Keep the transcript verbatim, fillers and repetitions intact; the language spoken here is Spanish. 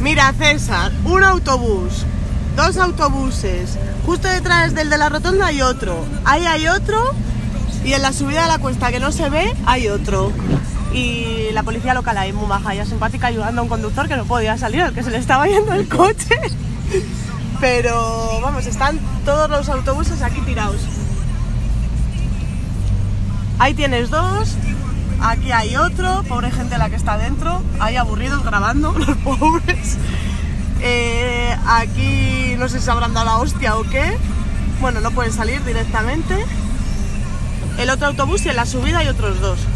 Mira, César, un autobús, dos autobuses, justo detrás del de la rotonda hay otro, ahí hay otro y en la subida de la cuesta que no se ve hay otro. Y la policía local ahí muy maja, ya simpática, ayudando a un conductor que no podía salir, al que se le estaba yendo el coche. Pero vamos, están todos los autobuses aquí tirados. Ahí tienes dos, aquí hay otro, pobre gente la que está dentro, ahí aburridos grabando, los pobres. Eh, aquí no sé si se habrán dado la hostia o qué. Bueno, no pueden salir directamente. El otro autobús y en la subida hay otros dos.